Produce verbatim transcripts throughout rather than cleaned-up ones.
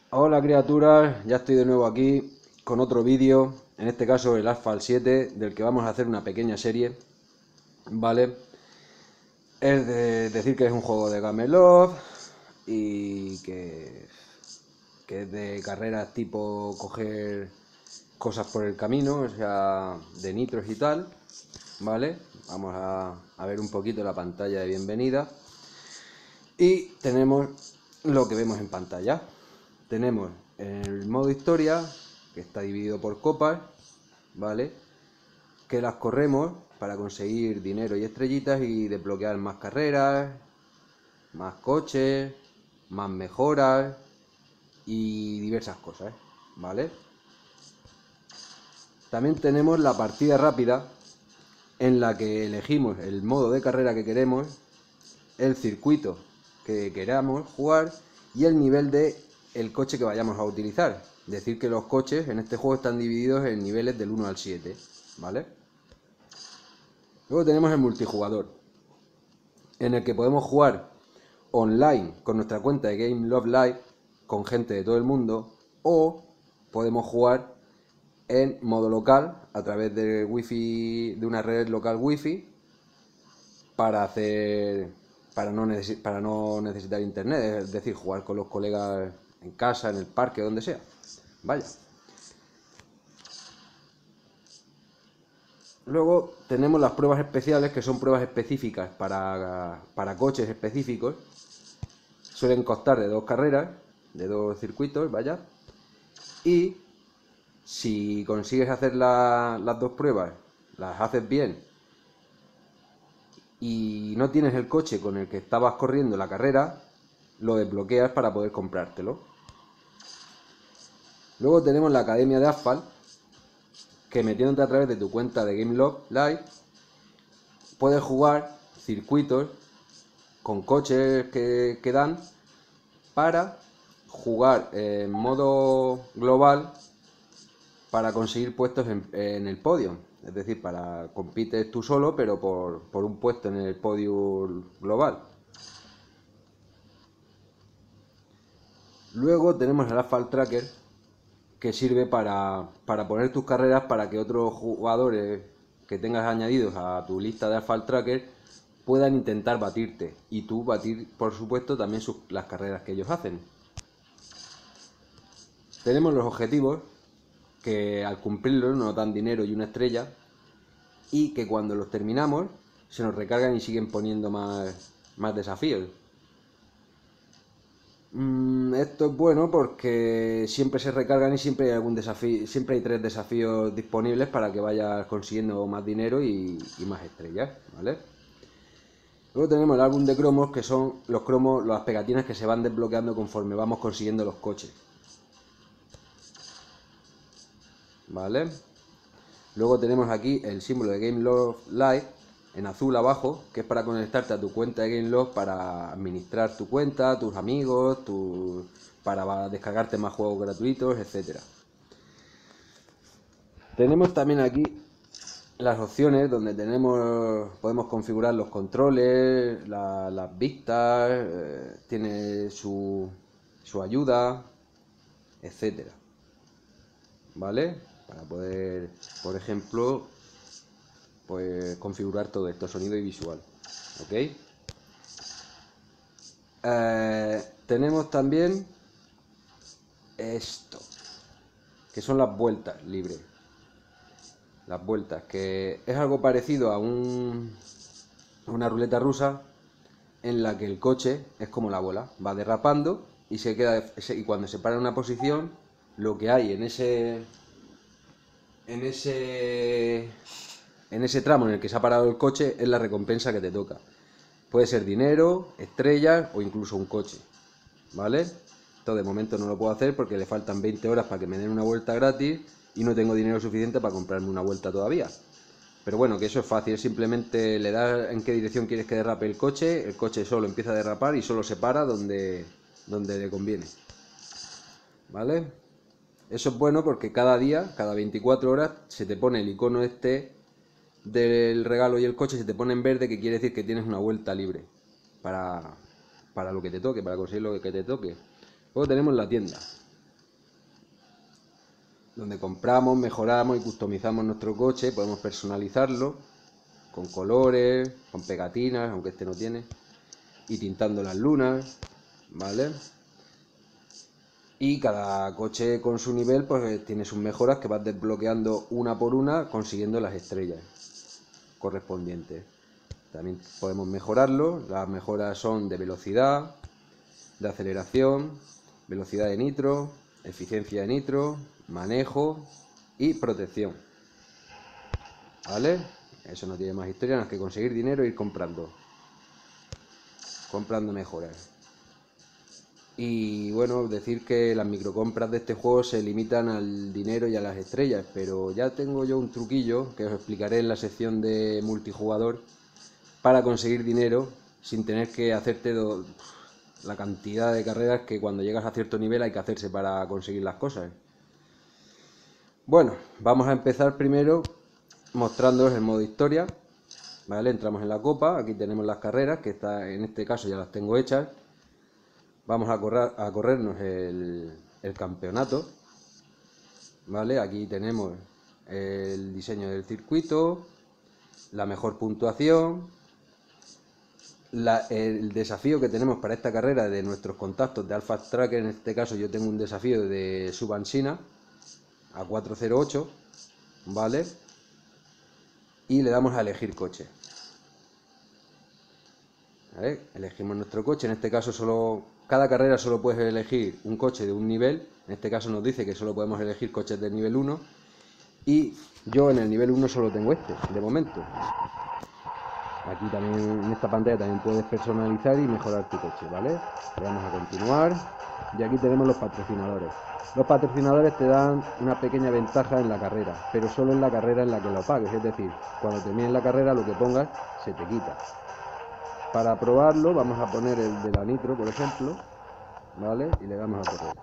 Hola criaturas, ya estoy de nuevo aquí con otro vídeo, en este caso el Asphalt siete, del que vamos a hacer una pequeña serie, ¿vale? Es de decir que es un juego de Gamelot y que, que es de carreras tipo coger cosas por el camino, o sea, de nitros y tal, ¿vale? Vamos a, a ver un poquito la pantalla de bienvenida y tenemos lo que vemos en pantalla. Tenemos el modo historia, que está dividido por copas, ¿vale? Que las corremos para conseguir dinero y estrellitas y desbloquear más carreras, más coches, más mejoras y diversas cosas, ¿vale? También tenemos la partida rápida, en la que elegimos el modo de carrera que queremos, el circuito que queramos jugar y el nivel de el coche que vayamos a utilizar. Decir que los coches en este juego están divididos en niveles del uno al siete, ¿vale? Luego tenemos el multijugador, en el que podemos jugar online con nuestra cuenta de Game Love Live con gente de todo el mundo, o podemos jugar en modo local a través de wifi, de una red local wifi, para hacer para no, necesi para no necesitar internet, es decir, jugar con los colegas en casa, en el parque, donde sea. Vaya. Luego tenemos las pruebas especiales, que son pruebas específicas para, para coches específicos. Suelen costar de dos carreras, de dos circuitos, vaya. Y si consigues hacer la, las dos pruebas, las haces bien, y no tienes el coche con el que estabas corriendo la carrera, lo desbloqueas para poder comprártelo. Luego tenemos la Academia de Asphalt, que metiéndote a través de tu cuenta de GameLoft Live puedes jugar circuitos con coches que, que dan para jugar en modo global para conseguir puestos en, en el podio. Es decir, para compites tú solo, pero por, por un puesto en el podio global. Luego tenemos el Asphalt Tracker, que sirve para, para poner tus carreras para que otros jugadores que tengas añadidos a tu lista de Asphalt Tracker puedan intentar batirte, y tú batir, por supuesto, también sus, las carreras que ellos hacen. Tenemos los objetivos, que al cumplirlos nos dan dinero y una estrella, y que cuando los terminamos se nos recargan y siguen poniendo más, más desafíos. Mm, esto es bueno porque siempre se recargan y siempre hay algún desafío, siempre hay tres desafíos disponibles para que vayas consiguiendo más dinero y, y más estrellas, ¿vale? Luego tenemos el álbum de cromos, que son los cromos, las pegatinas que se van desbloqueando conforme vamos consiguiendo los coches, ¿vale? Luego tenemos aquí el símbolo de GameLoft Live en azul abajo, que es para conectarte a tu cuenta de GameLoft para administrar tu cuenta, tus amigos, tu, para descargarte más juegos gratuitos, etcétera. Tenemos también aquí las opciones donde tenemos, podemos configurar los controles, la, las vistas, eh, tiene su, su ayuda, etcétera. ¿Vale? Para poder, por ejemplo, pues configurar todo esto, sonido y visual. ¿Ok? Eh, tenemos también esto, que son las vueltas libres. Las vueltas, que es algo parecido a un, una ruleta rusa, en la que el coche es como la bola, va derrapando y se queda, y cuando se para en una posición, lo que hay en ese en ese en ese tramo en el que se ha parado el coche es la recompensa que te toca. Puede ser dinero, estrellas o incluso un coche, ¿vale? Esto de momento no lo puedo hacer porque le faltan veinte horas para que me den una vuelta gratis y no tengo dinero suficiente para comprarme una vuelta todavía. Pero bueno, que eso es fácil, simplemente le das en qué dirección quieres que derrape el coche, el coche solo empieza a derrapar y solo se para donde, donde le conviene. ¿Vale? Eso es bueno porque cada día, cada veinticuatro horas, se te pone el icono este del regalo y el coche, se te pone en verde, que quiere decir que tienes una vuelta libre para, para lo que te toque, para conseguir lo que te toque. Luego tenemos la tienda. donde compramos, mejoramos y customizamos nuestro coche. Podemos personalizarlo con colores, con pegatinas, aunque este no tiene, y tintando las lunas, ¿vale? Y cada coche con su nivel pues tiene sus mejoras que vas desbloqueando una por una, consiguiendo las estrellas correspondientes. También podemos mejorarlo. Las mejoras son de velocidad, de aceleración, velocidad de nitro, eficiencia de nitro, manejo y protección. ¿Vale? Eso no tiene más historia, nada más que conseguir dinero e ir comprando. Comprando mejoras. Y bueno, decir que las microcompras de este juego se limitan al dinero y a las estrellas, pero ya tengo yo un truquillo que os explicaré en la sección de multijugador para conseguir dinero sin tener que hacerte do... la cantidad de carreras que cuando llegas a cierto nivel hay que hacerse para conseguir las cosas. Bueno, vamos a empezar primero mostrándoos el modo historia. Vale, entramos en la copa, aquí tenemos las carreras, que está, en este caso ya las tengo hechas. Vamos a, correr, a corrernos el, el campeonato. Vale, aquí tenemos el diseño del circuito, la mejor puntuación, la, el desafío que tenemos para esta carrera de nuestros contactos de Alpha Tracker. En este caso yo tengo un desafío de Subansina a cuatro cero ocho, ¿vale? Y le damos a elegir coche. ¿Vale? Elegimos nuestro coche, en este caso solo cada carrera solo puedes elegir un coche de un nivel. En este caso nos dice que solo podemos elegir coches del nivel uno y yo en el nivel uno solo tengo este, de momento. Aquí también en esta pantalla también puedes personalizar y mejorar tu coche, ¿vale? Le damos a continuar y aquí tenemos los patrocinadores. Los patrocinadores te dan una pequeña ventaja en la carrera, pero solo en la carrera en la que lo pagues, es decir, cuando termines la carrera lo que pongas se te quita. Para probarlo vamos a poner el de la nitro, por ejemplo, ¿vale? Y le damos a correr.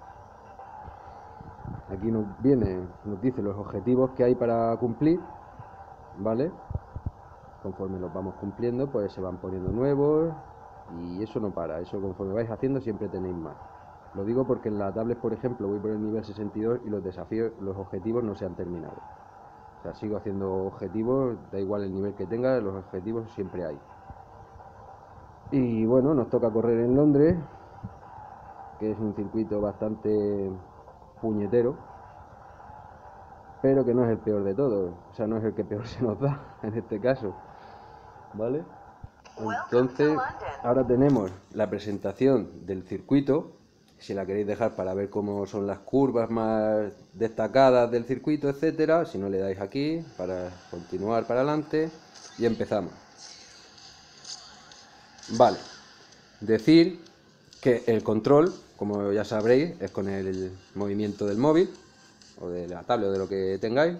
Aquí nos viene, nos dice los objetivos que hay para cumplir, ¿vale? Conforme los vamos cumpliendo, pues se van poniendo nuevos y eso no para, eso conforme vais haciendo siempre tenéis más. Lo digo porque en la tablet, por ejemplo, voy por el nivel sesenta y dos y los desafíos, los objetivos no se han terminado. O sea, sigo haciendo objetivos, da igual el nivel que tenga, los objetivos siempre hay. Y bueno, nos toca correr en Londres, que es un circuito bastante puñetero, pero que no es el peor de todos, o sea, no es el que peor se nos da en este caso, ¿vale? Entonces, ahora tenemos la presentación del circuito, si la queréis dejar para ver cómo son las curvas más destacadas del circuito, etcétera. Si no, le dais aquí para continuar para adelante y empezamos. Vale, decir que el control, como ya sabréis, es con el movimiento del móvil o de la tablet o de lo que tengáis,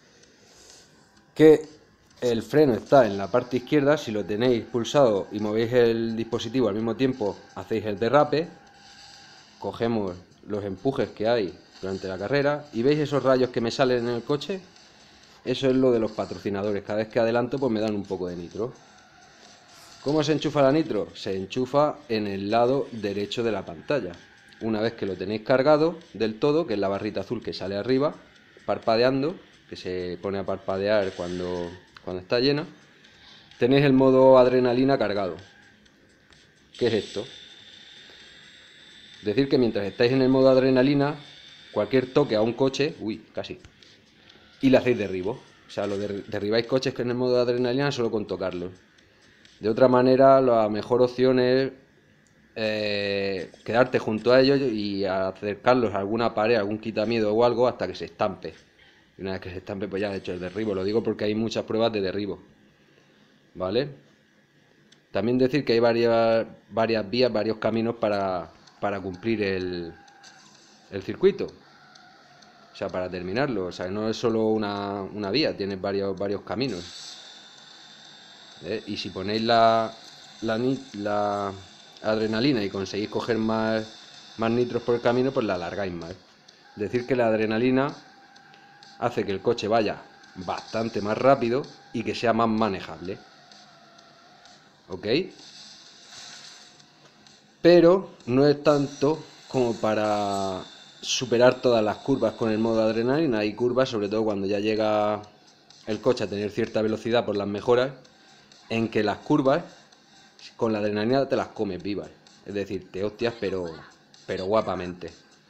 que el freno está en la parte izquierda. Si lo tenéis pulsado y movéis el dispositivo al mismo tiempo, hacéis el derrape, cogemos los empujes que hay durante la carrera y veis esos rayos que me salen en el coche. Eso es lo de los patrocinadores, cada vez que adelanto pues me dan un poco de nitro. ¿Cómo se enchufa la nitro? Se enchufa en el lado derecho de la pantalla. Una vez que lo tenéis cargado del todo, que es la barrita azul que sale arriba, parpadeando, que se pone a parpadear cuando, cuando está llena, tenéis el modo adrenalina cargado. ¿Qué es esto? Decir que mientras estáis en el modo adrenalina, cualquier toque a un coche, uy, casi, y le hacéis derribo. O sea, lo der, derribáis coches que en el modo adrenalina solo con tocarlos. De otra manera, la mejor opción es eh, quedarte junto a ellos y acercarlos a alguna pared, algún quitamiedo o algo hasta que se estampe. Y una vez que se estampe, pues ya has hecho el derribo. Lo digo porque hay muchas pruebas de derribo, ¿vale? También decir que hay varias, varias vías, varios caminos para, para cumplir el, el circuito. O sea, para terminarlo. O sea, no es solo una, una vía, tienes varios, varios caminos. ¿Eh? Y si ponéis la, la, la adrenalina y conseguís coger más, más nitros por el camino, pues la alargáis más. Decir que la adrenalina hace que el coche vaya bastante más rápido y que sea más manejable. ¿Ok? Pero no es tanto como para superar todas las curvas con el modo adrenalina. Hay curvas, sobre todo cuando ya llega el coche a tener cierta velocidad por las mejoras, en que las curvas con la adrenalina te las comes vivas, es decir, te hostias pero, pero guapamente.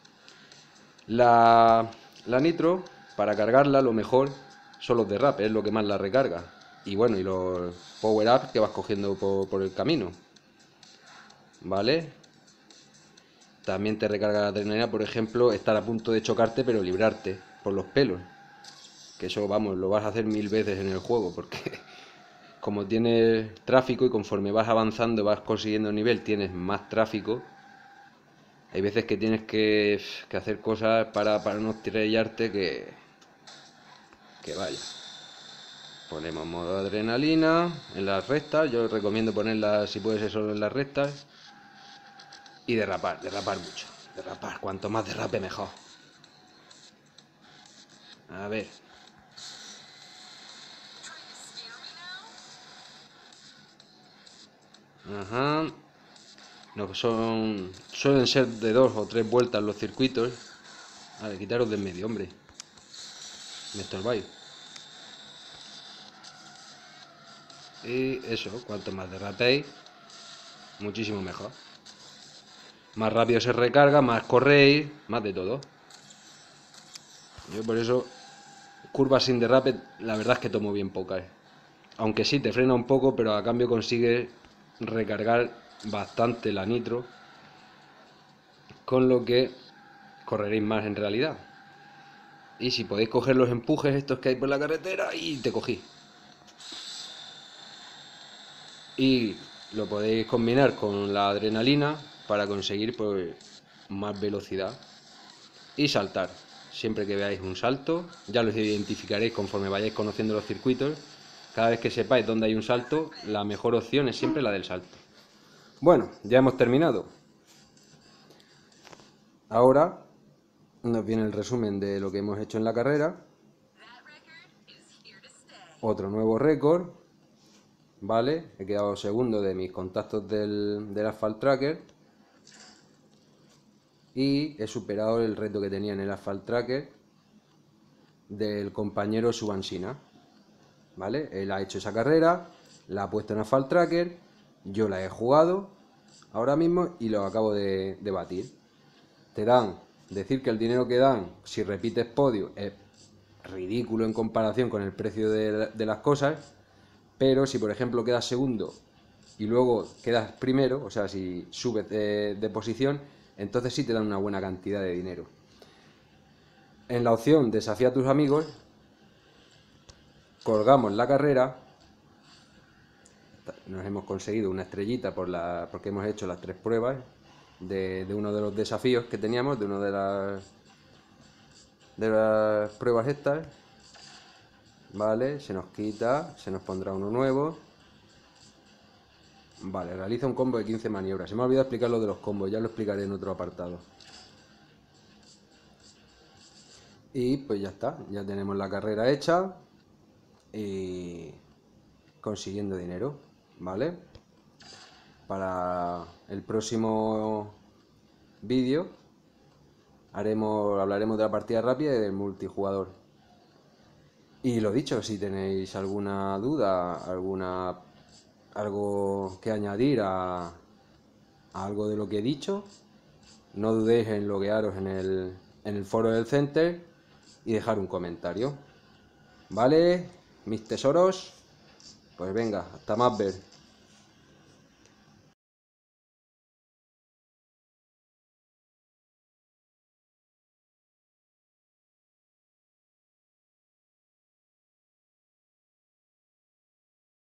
La, la nitro, para cargarla lo mejor son los derrapes, es lo que más la recarga. Y bueno, y los power ups que vas cogiendo por, por el camino, ¿vale? También te recarga la adrenalina, por ejemplo, estar a punto de chocarte pero librarte por los pelos. Que eso, vamos, lo vas a hacer mil veces en el juego, porque como tienes tráfico y conforme vas avanzando, vas consiguiendo nivel, tienes más tráfico. Hay veces que tienes que, que hacer cosas para, para no estrellarte que, que vaya. Ponemos modo adrenalina en las rectas. Yo recomiendo ponerla, si puede ser, solo en las rectas. Y derrapar, derrapar mucho. Derrapar, cuanto más derrape mejor. A ver. Ajá. No, son, suelen ser de dos o tres vueltas los circuitos. A ver, quitaros de en medio, hombre. Me estorbáis. Y eso, cuanto más derrapéis, muchísimo mejor. Más rápido se recarga, más corréis, más de todo. Yo por eso, curvas sin derrape, la verdad es que tomo bien pocas. Aunque sí, te frena un poco, pero a cambio consigues recargar bastante la nitro, con lo que correréis más en realidad. Y si podéis coger los empujes estos que hay por la carretera, y te cogí. Y lo podéis combinar con la adrenalina para conseguir pues más velocidad y saltar. Siempre que veáis un salto, ya los identificaréis conforme vayáis conociendo los circuitos. Cada vez que sepáis dónde hay un salto, la mejor opción es siempre la del salto. Bueno, ya hemos terminado. Ahora nos viene el resumen de lo que hemos hecho en la carrera. Otro nuevo récord. Vale, he quedado segundo de mis contactos del, del Asphalt Tracker. Y he superado el reto que tenía en el Asphalt Tracker del compañero Subansina. ¿Vale? Él ha hecho esa carrera, la ha puesto en Asphalt Tracker, yo la he jugado ahora mismo y lo acabo de, de batir. Te dan, decir que el dinero que dan si repites podio es ridículo en comparación con el precio de, de las cosas, pero si por ejemplo quedas segundo y luego quedas primero, o sea, si subes de, de posición, entonces sí te dan una buena cantidad de dinero. En la opción desafía a tus amigos, colgamos la carrera, nos hemos conseguido una estrellita por la, porque hemos hecho las tres pruebas de, de uno de los desafíos que teníamos, de una de las, de las pruebas estas. Vale, se nos quita, se nos pondrá uno nuevo. Vale, realiza un combo de quince maniobras. Se me ha olvidado explicar lo de los combos, ya lo explicaré en otro apartado. Y pues ya está, ya tenemos la carrera hecha y consiguiendo dinero, ¿vale? Para el próximo vídeo haremos, hablaremos de la partida rápida y del multijugador. Y lo dicho, si tenéis alguna duda, alguna algo que añadir a, a algo de lo que he dicho, no dudéis en loguearos en el, en el foro del Center y dejar un comentario. ¿Vale? Mis tesoros, pues venga, hasta más ver.